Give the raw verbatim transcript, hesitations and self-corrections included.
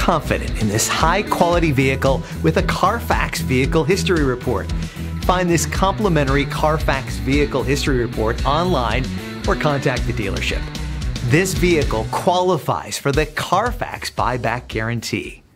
confident in this high-quality vehicle with a Carfax Vehicle History Report. Find this complimentary Carfax Vehicle History Report online or contact the dealership. This vehicle qualifies for the Carfax Buyback Guarantee.